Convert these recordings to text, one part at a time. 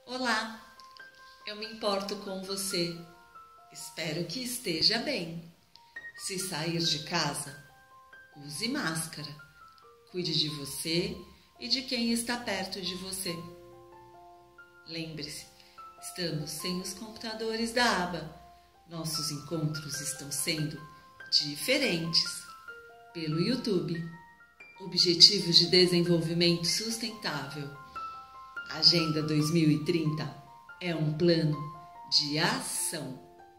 Olá, eu me importo com você. Espero que esteja bem. Se sair de casa, use máscara. Cuide de você e de quem está perto de você. Lembre-se, estamos sem os computadores da aba. Nossos encontros estão sendo diferentes. Pelo YouTube, Objetivos de Desenvolvimento Sustentável. Agenda 2030 é um plano de ação.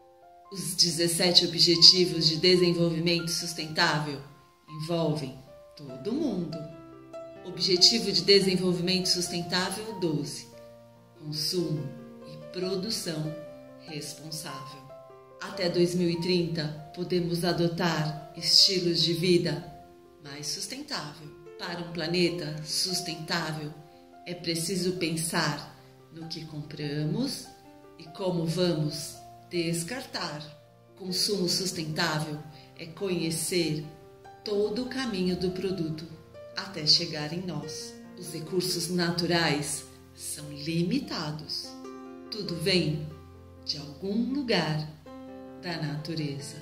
Os 17 Objetivos de Desenvolvimento Sustentável envolvem todo mundo. Objetivo de Desenvolvimento Sustentável 12. Consumo e produção responsável. Até 2030, podemos adotar estilos de vida mais sustentável. Para um planeta sustentável, é preciso pensar no que compramos e como vamos descartar. Consumo sustentável é conhecer todo o caminho do produto até chegar em nós. Os recursos naturais são limitados. Tudo vem de algum lugar da natureza.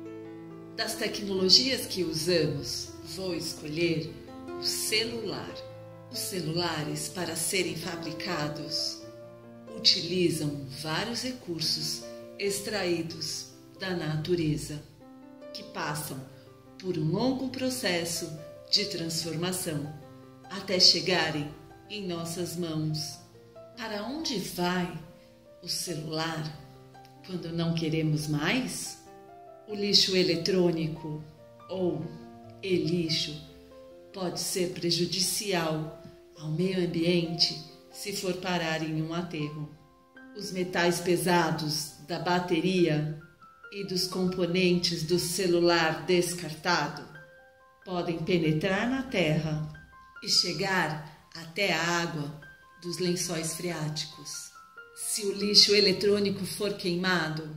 Das tecnologias que usamos, vou escolher o celular. Os celulares, para serem fabricados, utilizam vários recursos extraídos da natureza, que passam por um longo processo de transformação até chegarem em nossas mãos. Para onde vai o celular quando não queremos mais? O lixo eletrônico ou e-lixo pode ser prejudicial ao meio ambiente se for parar em um aterro. Os metais pesados da bateria e dos componentes do celular descartado podem penetrar na terra e chegar até a água dos lençóis freáticos. Se o lixo eletrônico for queimado,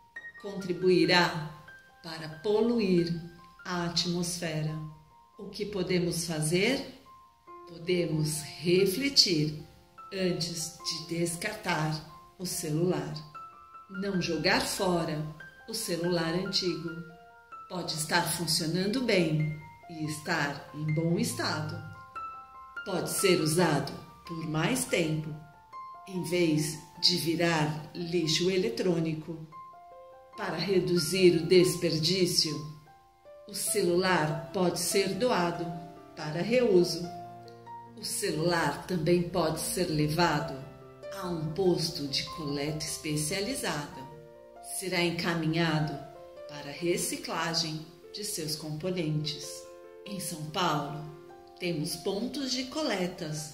contribuirá para poluir a atmosfera. O que podemos fazer? Podemos refletir antes de descartar o celular. Não jogar fora o celular antigo. Pode estar funcionando bem e estar em bom estado. Pode ser usado por mais tempo, em vez de virar lixo eletrônico. Para reduzir o desperdício, o celular pode ser doado para reuso. O celular também pode ser levado a um posto de coleta especializada. Será encaminhado para reciclagem de seus componentes. Em São Paulo, temos pontos de coletas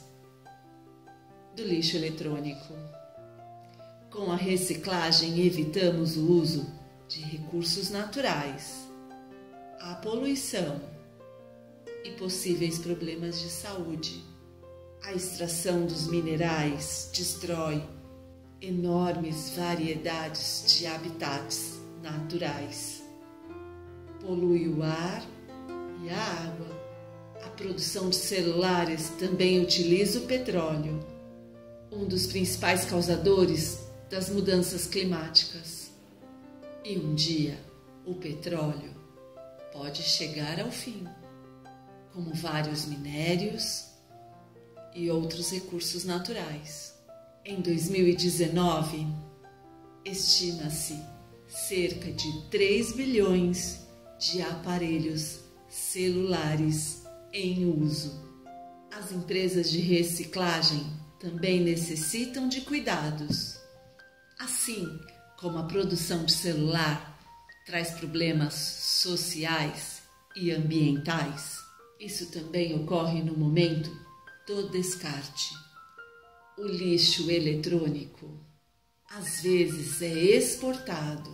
do lixo eletrônico. Com a reciclagem, evitamos o uso de recursos naturais, a poluição e possíveis problemas de saúde. A extração dos minerais destrói enormes variedades de habitats naturais. Polui o ar e a água. A produção de celulares também utiliza o petróleo, um dos principais causadores das mudanças climáticas. E um dia, o petróleo pode chegar ao fim, como vários minérios e outros recursos naturais. Em 2019, estima-se cerca de 3 bilhões de aparelhos celulares em uso. As empresas de reciclagem também necessitam de cuidados. Assim como a produção de celular traz problemas sociais e ambientais, isso também ocorre no momento do descarte. O lixo eletrônico às vezes é exportado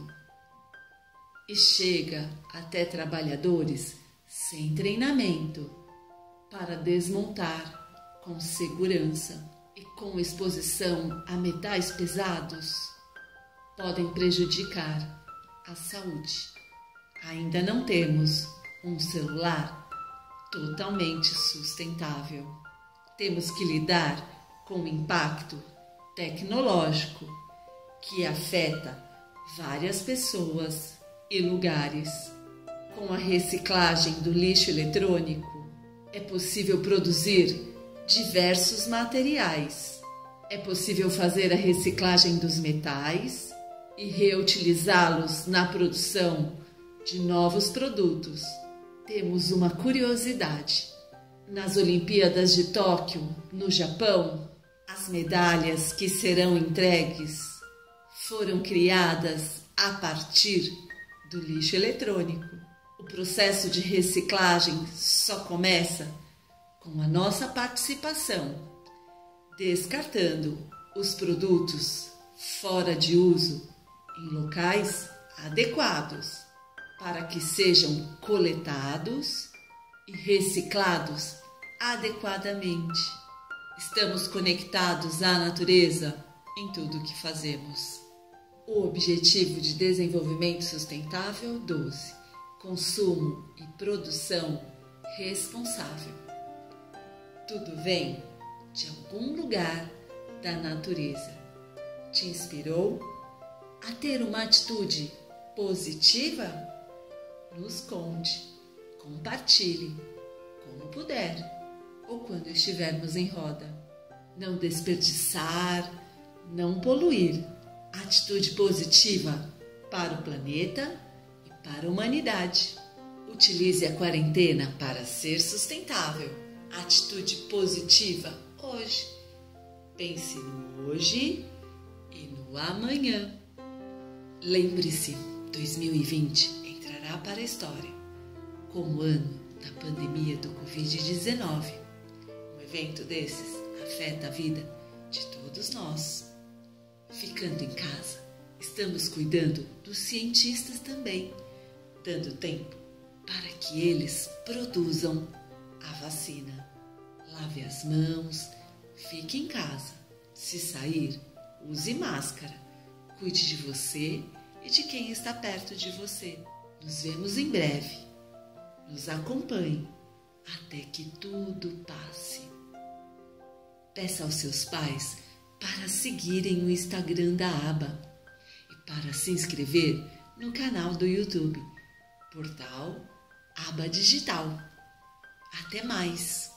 e chega até trabalhadores sem treinamento para desmontar com segurança e com exposição a metais pesados podem prejudicar a saúde. Ainda não temos um celular totalmente sustentável. Temos que lidar com o impacto tecnológico que afeta várias pessoas e lugares. Com a reciclagem do lixo eletrônico, é possível produzir diversos materiais. É possível fazer a reciclagem dos metais e reutilizá-los na produção de novos produtos. Temos uma curiosidade. Nas Olimpíadas de Tóquio, no Japão, as medalhas que serão entregues foram criadas a partir do lixo eletrônico. O processo de reciclagem só começa com a nossa participação, descartando os produtos fora de uso em locais adequados para que sejam coletados e reciclados adequadamente. Estamos conectados à natureza em tudo o que fazemos. O Objetivo de Desenvolvimento Sustentável 12: Consumo e produção responsável. Tudo vem de algum lugar da natureza. Te inspirou a ter uma atitude positiva? Nos conte, compartilhe, como puder, ou quando estivermos em roda. Não desperdiçar, não poluir. Atitude positiva para o planeta e para a humanidade. Utilize a quarentena para ser sustentável. Atitude positiva hoje. Pense no hoje e no amanhã. Lembre-se, 2020 entrará para a história como ano da pandemia do Covid-19. Um evento desses afeta a vida de todos nós. Ficando em casa, estamos cuidando dos cientistas também, dando tempo para que eles produzam a vacina. Lave as mãos, fique em casa. Se sair, use máscara. Cuide de você e de quem está perto de você. Nos vemos em breve. Nos acompanhe até que tudo passe. Peça aos seus pais para seguirem o Instagram da Aba e para se inscrever no canal do YouTube, Portal Aba Digital. Até mais!